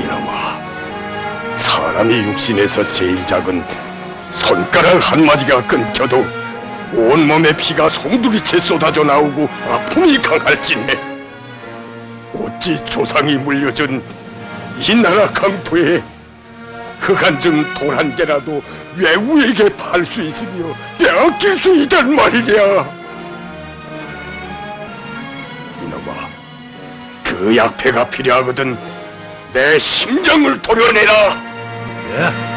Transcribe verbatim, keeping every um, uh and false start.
이놈아, 사람이 육신에서 제일 작은 손가락 한마디가 끊겨도 온몸에 피가 송두리째 쏟아져 나오고 아픔이 강할진데 어찌 조상이 물려준 이 나라 강토에 흑안증 돌 한 개라도 외구에게 팔 수 있으며 빼앗길 수 있단 말이냐. 이놈아, 그 약패가 필요하거든 내 심정을 도려내라. 예.